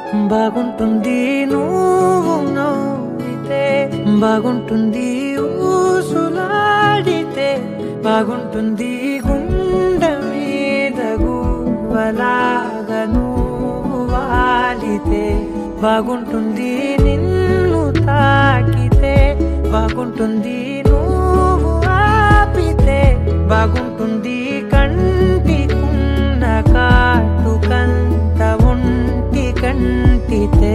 బాగుంటుంది నువ్వు నవ్వితే, బాగుంటుంది ఊసులాడితే, బాగుంటుంది గుండె మీద గువ్వలాగా నువ్వు వాలితే, బాగుంటుంది నిన్ను తాకితే, బాగుంటుంది నువ్వు ఆపితే, బాగుంటుంది కంటికున్న కాటుకంత ఒంటి కంటితే.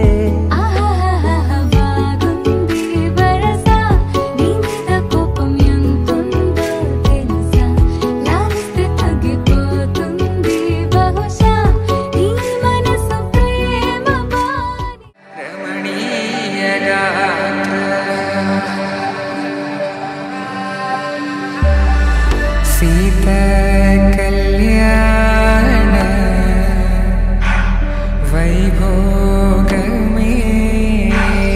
सीता कल्याण वैभोग में,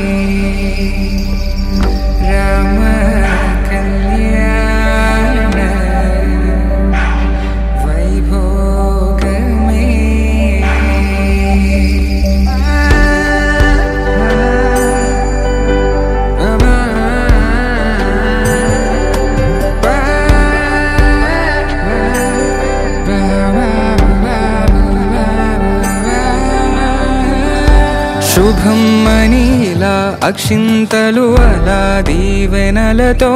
राम कल्याण वैभोग में। శుభం మనీలా అక్షింతలు అలా దీవెనలతో,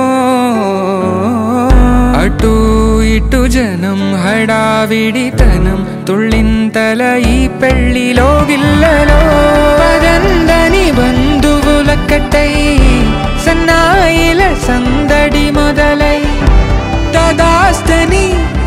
అటు ఇటు జనం హడావిడితనం, తుళ్ళింతల ఈ పెళ్లిలో గిల్లలో. పదందని బంధువులక్కటై సన్నాయిల సందడి మొదలై, తదాస్తని